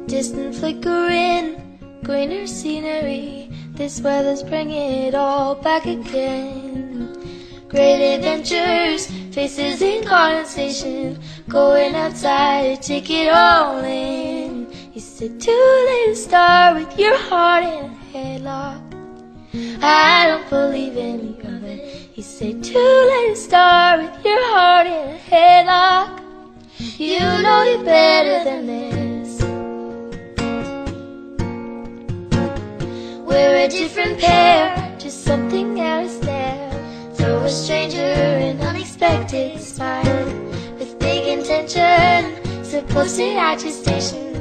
distant flickering, greener scenery. This weather's bringing it all back again. Great adventures, faces in condensation, going outside, take it all in. You said too late to start with your heart in a headlock. I don't believe any of it. You say too late to start with your heart in a headlock. You know you're better than this. We're a different pair, just something else there. Throw a stranger an unexpected smile with big intention, supposed to agitation.